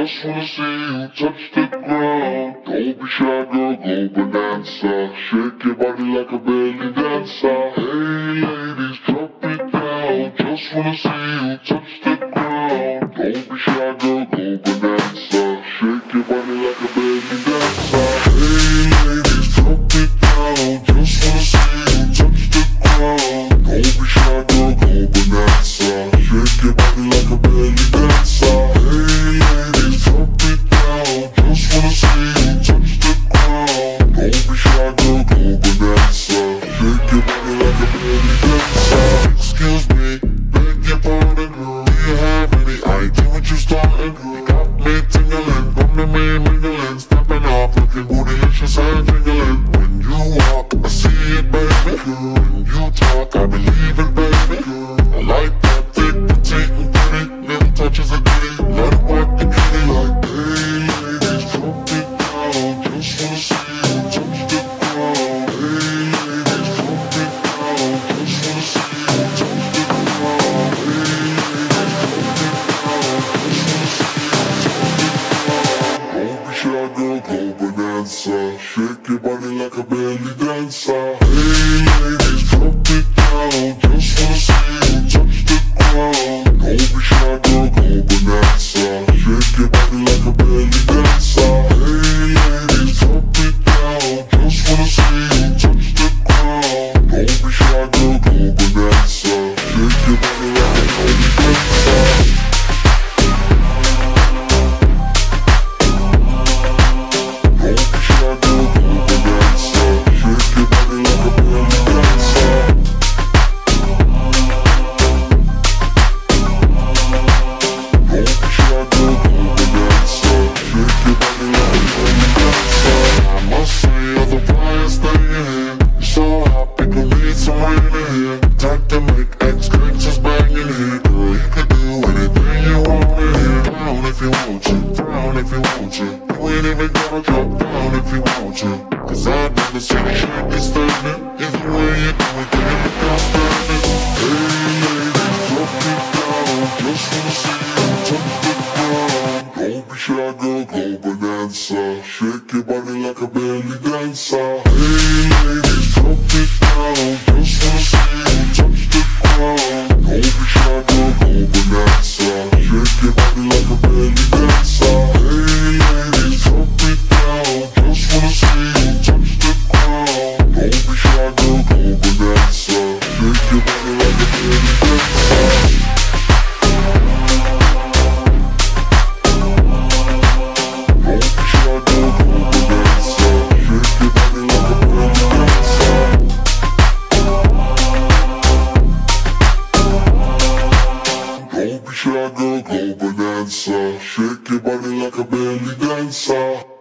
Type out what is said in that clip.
just wanna see you touch the ground. Don't be shy, girl, go bonanza. Shake your body like a belly dancer. Hey ladies, drop it down. Just wanna see you touch the ground. Don't be shy, girl, go bonanza. Shake your body like a belly dancer. Hey ladies, drop it down. Just wanna see you touch the ground. Don't be shy, girl, go bonanza. Shake your body like a belly dancer. Hey ladies, drop it down. Just wanna see you touch the ground. Don't be shy, girl, go bonanza. Shake your body like a belly dancer. Excuse me, beg your pardon, girl. Do you have any idea what you're starting, girl? Got me tingling, come to me mingling, stepping off, looking bootylicious and jingling. When you walk, I see it, baby, girl. When you talk, I believe it, baby, girl. I like that thick, petite and pretty, little touches of ditty. Let it work the kitty like, hey ladies, drop it down. Just wanna see you touch the ground. Hey ladies, drop it down. Just wanna see you touch the ground. Hey ladies, drop it down. Just wanna see you touch the ground. Don't be shy, girl, go bonanza. Shake your body like a belly dancer. Hey ladies, drop it down. Just wanna see you touch the ground. Don't be shy, girl, go bonanza. Shake your body like a belly dancer. Hey ladies, drop it down. Just wanna see you touch the ground. Don't be shy, girl, go bonanza. Shake your body like a belly dancer. Don't be shy, girl, go bonanza. Shake your body like a belly dancer. Don't be shy, girl, go bonanza. Shake your body like a belly dancer. I must say you're the brightest thing in here. You're so hot, people need some rain in here. Time to make ex-gangsters bang in here. Girl, you can do anything you want in here. Down if you want to, down if you want to. You ain't even gotta drop down if you want to. Cause I've never seen a shake this statement. Either way you do it, then it becomes statement. Hey ladies, drop it down. Just wanna see you touch the ground. Don't be shy, girl, go bonanza. Shake your body like a belly dancer. Hey ladies, drop it down. Just wanna see you touch the ground. Don't be shy, girl, go bonanza. Shake your body like a belly dancer. Hey ladies, drop it down. Just wanna see you touch the ground. Don't be shy, girl, go bonanza. Shake your body like a belly dancer. Don't be shy, girl, go bonanza. Shake your body like a belly dancer. Don't be shy, girl, go bonanza. Shake your body like a belly dancer.